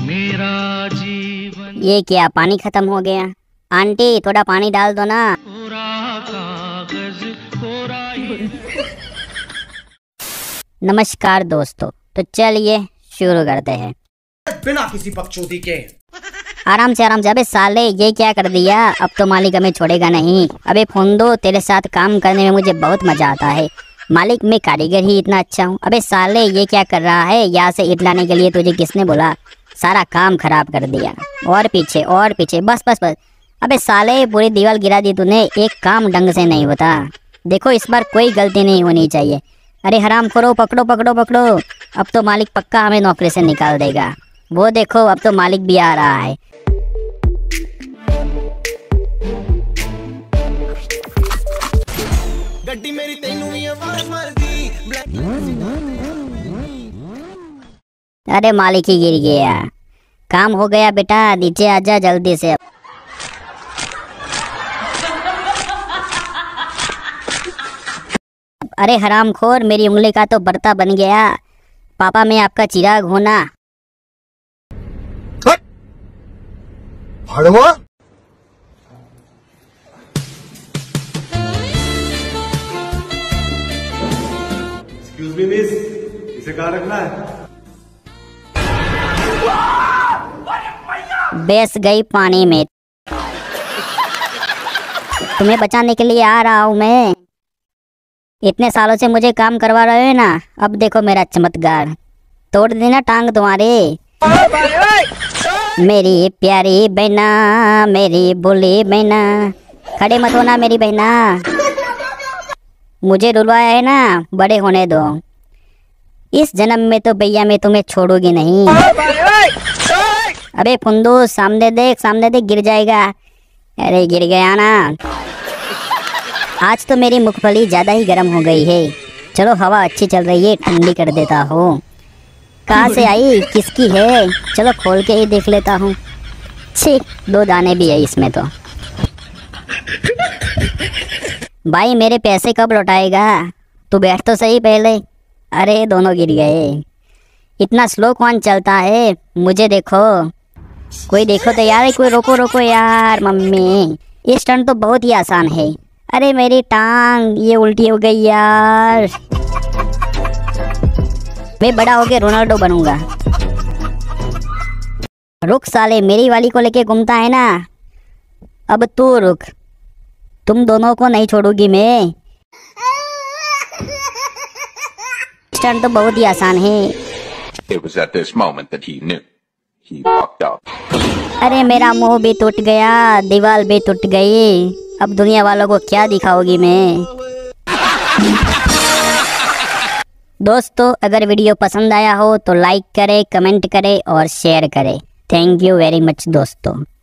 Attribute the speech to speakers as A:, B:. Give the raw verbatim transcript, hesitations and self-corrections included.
A: मेरा जीवन।
B: ये क्या, पानी खत्म हो गया? आंटी थोड़ा पानी डाल दो ना।
A: कोरा कागज कोरा ही।
B: नमस्कार दोस्तों, तो चलिए शुरू करते हैं
C: बिना किसी बकचोदी के।
B: आराम से आराम से। अबे साले ये क्या कर दिया, अब तो मालिक हमें छोड़ेगा नहीं। अबे फोन दो, तेरे साथ काम करने में मुझे बहुत मजा आता है मालिक, मैं कारीगर ही इतना अच्छा हूँ। अबे साले ये क्या कर रहा है, यहाँ से ईंट लाने के लिए तुझे किसने बोला? सारा काम खराब कर दिया। और पीछे और पीछे, बस बस बस। अबे साले पूरी दीवार गिरा दी तूने, एक काम ढंग से नहीं होता। देखो इस बार कोई गलती नहीं होनी चाहिए। अरे हराम खोरो, पकड़ो पकड़ो पकड़ो। अब तो मालिक पक्का हमें नौकरी से निकाल देगा। वो देखो अब तो मालिक भी आ रहा है।
C: गड्डी मेरी तेनू ही आवाज मार दी।
B: अरे मालिक ही गिर गया। काम हो गया बेटा, नीचे आजा जल्दी से। अरे हरामखोर, मेरी उंगली का तो बर्ता बन गया। पापा मैं आपका चिराग हूं ना।
C: हड़वा
D: एक्सक्यूज मी मिस, इसे कहाँ रखना है?
B: बेस गई पानी में। तुम्हें बचाने के लिए आ रहा हूं मैं। इतने सालों से मुझे काम करवा रहे हो ना, अब देखो मेरा चमत्कार। तोड़ देना टांग तुम्हारे। मेरी प्यारी बहना, मेरी भोली बहना, खड़े मत होना मेरी बहना। मुझे रुलवाया है ना, बड़े होने दो। इस जन्म में तो भैया मैं तुम्हें छोड़ूंगी नहीं। अबे फुंदू सामने देख, सामने देख, गिर जाएगा। अरे गिर गया ना। आज तो मेरी मूंगफली ज़्यादा ही गर्म हो गई है। चलो हवा अच्छी चल रही है, ठंडी कर देता हूँ। कहाँ से आई, किसकी है? चलो खोल के ही देख लेता हूँ। छी, दो दाने भी है इसमें तो। भाई मेरे पैसे कब लौटाएगा? तू बैठ तो सही पहले। अरे दोनों गिर गए। इतना स्लो कौन चलता है? मुझे देखो, कोई देखो तो यार, कोई रोको रोको यार। मम्मी ये स्टंट तो बहुत ही आसान है। अरे मेरी टांग ये उल्टी हो गई यार। मैं बड़ा होके रोनाल्डो बनूंगा। रुक साले, मेरी वाली को लेके घूमता है ना। अब तू रुक, तुम दोनों को नहीं छोड़ूंगी मैं। स्टंट तो बहुत ही आसान है।
E: It was at this moment that he knew. He walked out.
B: अरे मेरा मुंह भी टूट गया, दीवार भी टूट गई। अब दुनिया वालों को क्या दिखाऊंगी मैं? दोस्तों अगर वीडियो पसंद आया हो तो लाइक करें, कमेंट करें और शेयर करें। थैंक यू वेरी मच दोस्तों।